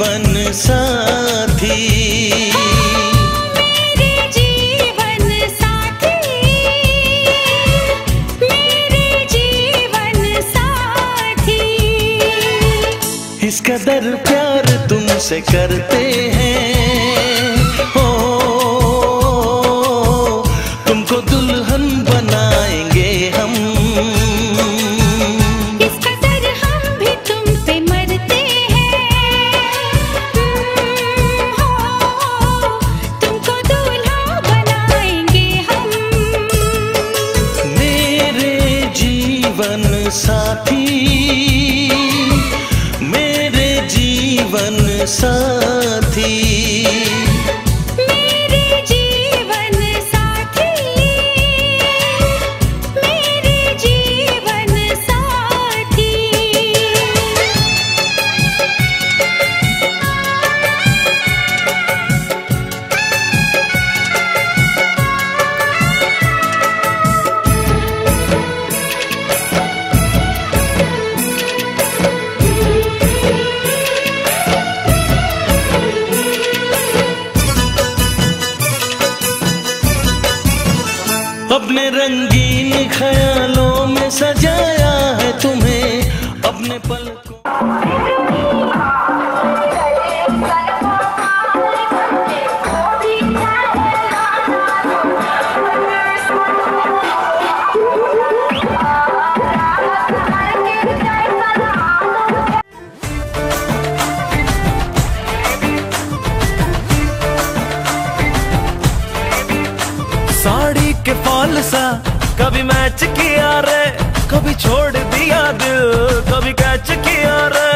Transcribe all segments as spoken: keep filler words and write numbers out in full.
जीवन साथी, मेरे जीवन साथी, मेरे जीवन साथी। इस कदर प्यार तुमसे करते हैं, हो तुमको दुल्हन बनाएंगे हम। इस कदर हम भी तुम पे मरते हैं, हो तुमको दूल्हा बनाएंगे हम। मेरे जीवन साथी, मेरे जीवन साथी, मेरे जीवन साथी, मेरे जीवन साथी। अपने रंगीन ख्यालों में सजाया है तुम्हें, अपने पलकों। साड़ी के फॉल सा कभी मैच किया रे, कभी छोड़ दिया दिल, कभी कैच किया रे।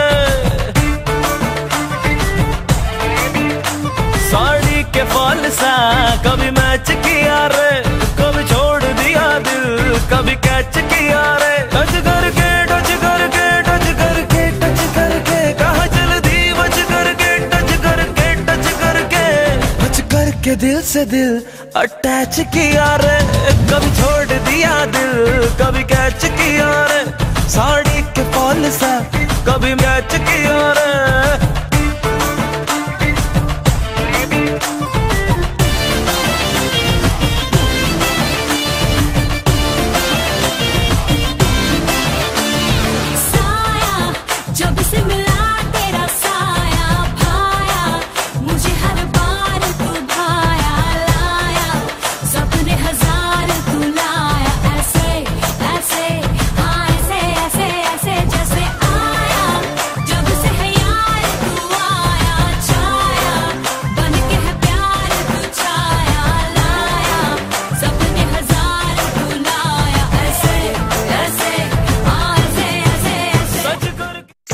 साड़ी के फॉल सा कभी मैच किया रे, कभी छोड़ दिया दिल, कभी कैच किया रे। टच करके टच करके टच करके टच करके कहाँ चल दी बच करके, टच करके टच करके टच करके दिल से दिल अटैच किया रे, कभी छोड़ दिया दिल, कभी कैच किया रे। साड़ी के फॉल सा कभी मैच किया रे। साया जब से मिला तेरा साया भाया, मुझे हर बार तू भाया लाया, सपने हजार तू लाया। ऐसे ऐसे हाँ ऐसे ऐसे ऐसे जैसे आया, जब से है यार तू आया छाया, बन के है प्यार तू छाया लाया, सपने हजार तू लाया। ऐसे ऐसे हाँ ऐसे ऐसे ऐसे सच कर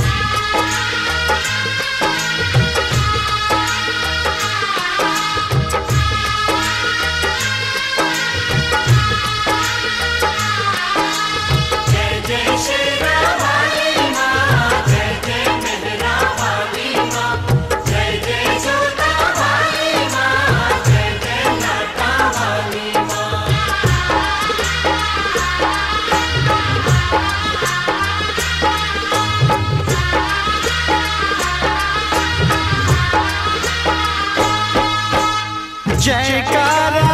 जयकारा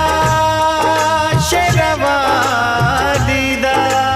शेरवाली दा,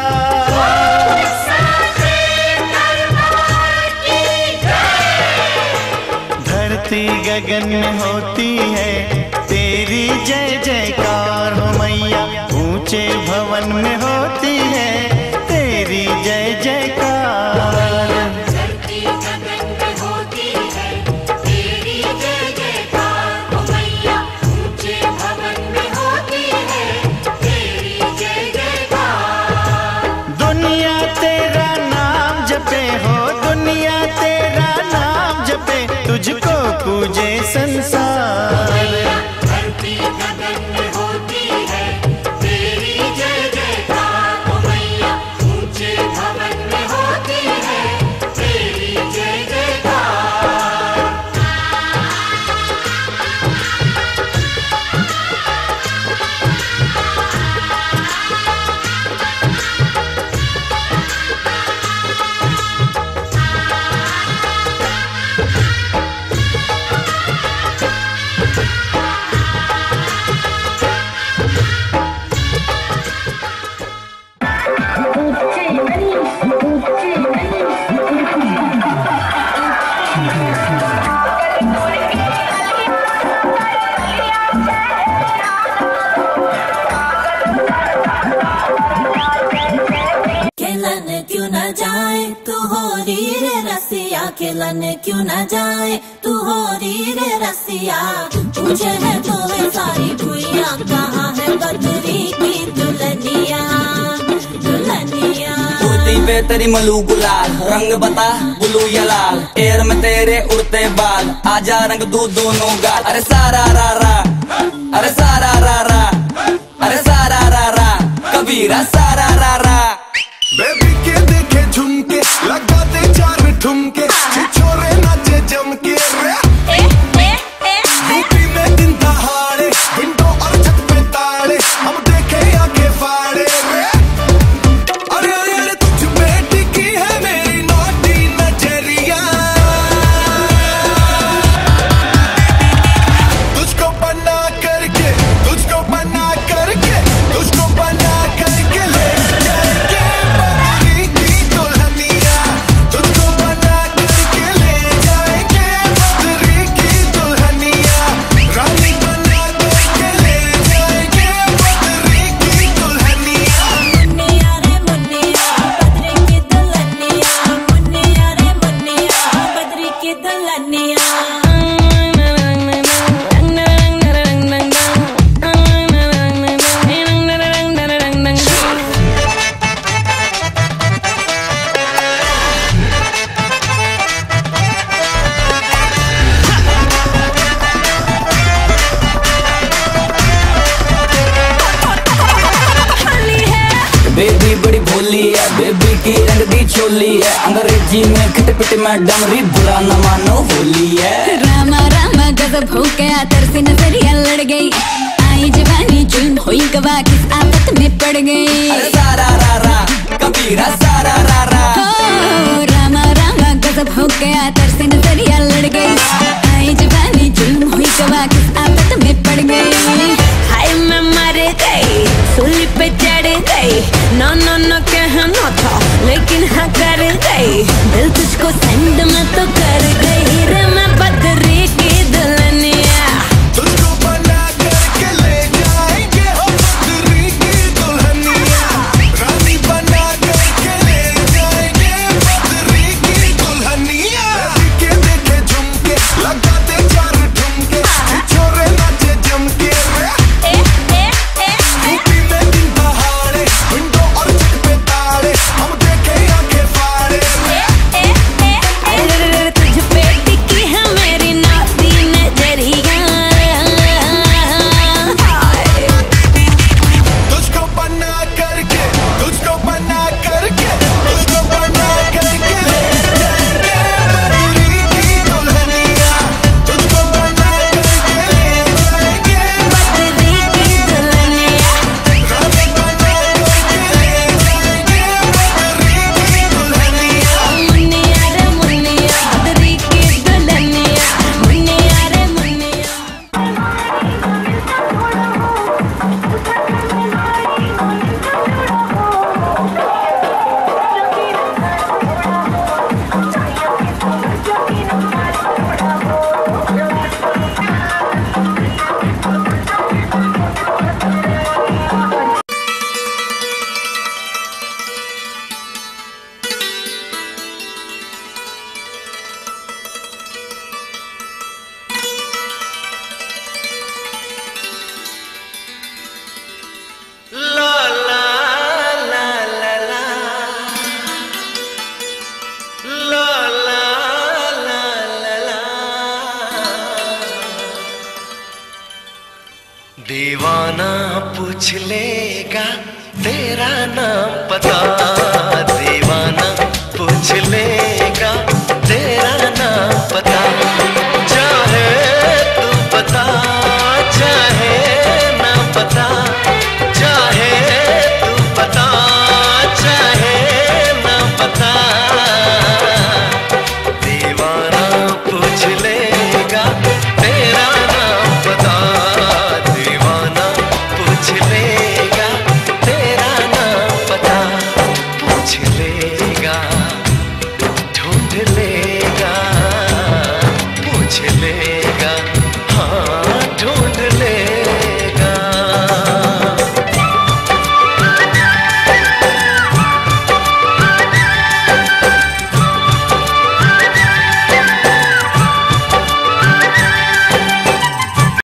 धरती गगन में होती है तेरी जय जयकार हो मैया, ऊंचे भवन में होती है तेरी जय जयकार। धरती गगन में होती है तेरी जय जयकार ओ मैया, ऊंचे भवन में होती है तेरी जय जयकार। दुनिया तेरा नाम जपे हो, दुनिया तेरा नाम जपे, तुझको पूजे संसार। धरती गगन में होती है तेरी जय जयकार ओ मैया, ऊंचे भवन में होती है तेरी जय जयकार। क्यों न जाए तू हो री रे रसिया, खेलन क्यों न जाए तू हो री रे रसिया। पूछे है तो वे सारी भुइया, कहाँ है बदरी की दुल्हनिया दुल्हनिया। कुर्ती पे तेरी मलू गुलाल, रंग बता ब्लू या लाल, एयर में तेरे उड़ते बाल, आजा रंग दू दोनों गाल। अरे सारा रा रा, अरे सारा रा रा, अरे सारा रा रा, कबीरा सारा रा रा। बेबी के देखे झुमके, लगा दे चार ठुमके, छिछोरे नाचे जम के रे। यूपी में दिन दहाड़े, विंडो और छत पे ताड़े, हम देखे आंखें फाड़े रे। अरे अरे अरे तुझ पे टिकी है मेरी नौटी नजरिया, तुझको बना करके, तुझको बना करके, तुझको बना करके ले जाएंगे बदरी की दुल्हनिया, तुझको बना करके ले जाएंगे बदरी की दुल्हनिया, रानी बना करके ले जाएंगे बदरी की दुल्हनिया। मुन्निया रे मुन्निया बदरी की दुल्हनिया, मुन्निया रे मुन्निया बदरी की दुल्हनिया। बेबी बड़ी भोली है, बेबी की रंग दी चोली है, अंग्रेजी में खिटपिट मैडम री, बुरा न मानो होली है। रामा रामा गजब हो गया, तरसे नजरिया लड़ गई, आई जवानी जुल्म हुई गवा, किस आफत में पड़ गई। अरे सारा रा रा, कबीरा सारा रा रा। ओ रामा रामा गजब हो गया, तरसे नजरिया लड़ गई, आई जवानी जुल्म हुई गवा, किस आफत में पड़ गई। हाय मैं मर गई, सूली पे चढ़ गई, नो नो नो कहना था लेकिन हाँ कर गई, दिल तुझको सेंड में तो कर गई रे मैं बदरी की दुल्हनिया। तुझको बना करके ले जाएंगे हम बदरी की दुल्हनिया, रानी बना करके ले जाएंगे बदरी की दुल्हनिया। बेबी के देखे झुमके, लगा दे चार ठुमके, छिछोरे नाचे जम के रे। यूपी में दिन दहाड़े, विंडो और छत पे ताड़े, हम देखे आंखें फाड़े रे। तुझ पे टिकी है मेरी नाती नजरिया, तुझको बना करके, तुझको बना करके, तुझको बना करके ले जाएंगे बदरी की दुल्हनिया, तुझको बना करके ले जाएंगे बदरी की दुल्हनिया। रानी बना करके ले जाएंगे बदरी की दुल्हनिया। मुन्निया रे मुन्निया बदरी की दुल्हनिया, मुन्निया रे मुन्निया। ला ला ला ला ला, ला ला ला ला ला। दीवाना पूछ लेगा तेरा नाम पता,